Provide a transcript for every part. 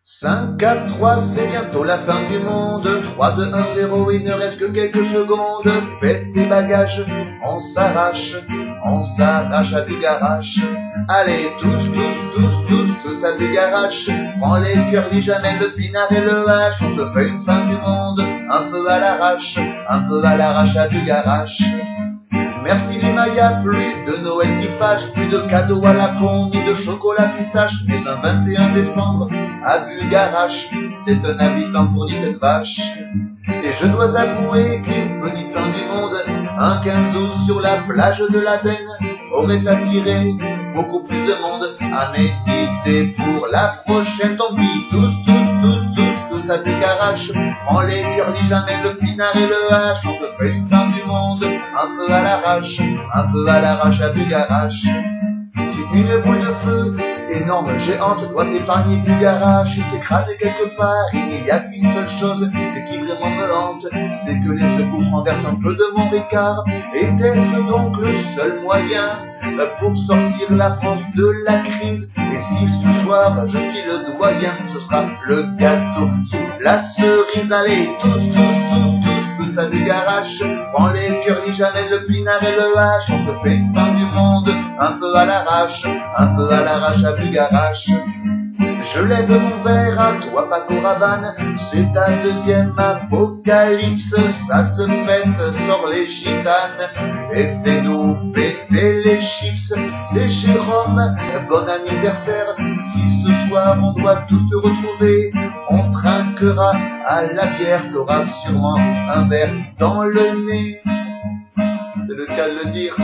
5, 4, 3, c'est bientôt la fin du monde. 3, 2, 1, 0, il ne reste que quelques secondes. Faites des bagages, on s'arrache à Bugarache. Allez, tous à Bugarache. Prends les curly, jamais le pinard et le hache. On se fait une fin du monde, un peu à l'arrache à Bugarache. Merci les Mayas, plus de Noël qui fâche, plus de cadeaux à la con, ni de chocolat pistache, mais un 21 décembre à Bugarache, c'est un habitant pour 17 vaches. Et je dois avouer qu'une petite fin du monde, un 15 août sur la plage de l'Aden, aurait attiré beaucoup plus de monde à méditer pour la prochaine. Tant pis, tous à Bugarache. Prends les curly, jamais le pinard et le hache. On se fait une fin du monde, un peu à l'arrache à Bugarache. Si une boule de feu énorme, géante, doit épargner Bugarache et s'écraser quelque part, il n'y a qu'une seule chose qui vraiment me hante, c'est que les secousses renversent un peu de mon Ricard. Était-ce donc le seul moyen pour sortir la France de la crise? Et si ce soir je suis le doyen, ce sera le gâteau sous la cerise. Allez, tous à Bugarache. Prends les curly, jamais le pinard et le hache. On se fait une fin du monde, un peu à l'arrache à Bugarache. Je lève mon verre à toi, Paco Rabanne, c'est ta deuxième apocalypse, ça se fête, sors les gitanes, et fais-nous péter les chips, c'est Jérôme, bon anniversaire, si ce soir on doit tous te retrouver, on trinquera à la bière, t'auras sûrement un verre dans le nez, c'est le cas de le dire.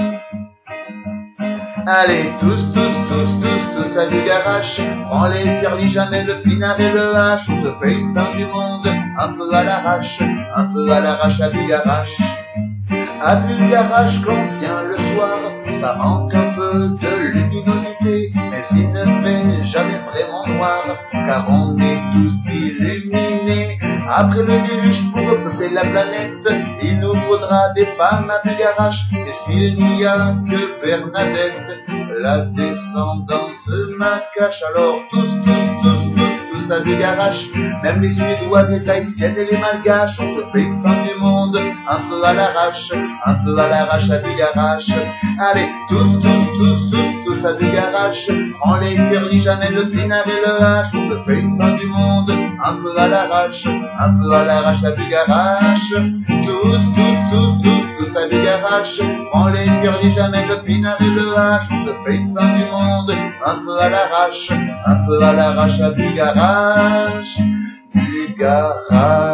Allez, tous à Bugarache. Prends les curly, jamais le pinard et le hache. On se fait une fin du monde, un peu à l'arrache à Bugarache. À Bugarache, quand vient le soir, ça manque un peu de luminosité, mais il ne fait jamais vraiment noir, car on est tous illuminés. Après le déluge, pour peupler la planète, il nous faudra des femmes à Bugarache, et s'il n'y a que Bernadette, la descendance m'acache. Alors tous à Bugarache, même les Suédoises, les Tahitiennes et les Malgaches, on se fait une fin du monde, un peu à l'arrache à Bugarache. Allez, tous à Bugarache. Prends les curly, jamais le pinard et le hache. On se fait une fin du monde, un peu à l'arrache à Bugarache. Tous à Bugarache. Prends les curly, jamais le pinard et le hache. On se fait une fin du monde, un peu à l'arrache à Bugarache. Bugarache.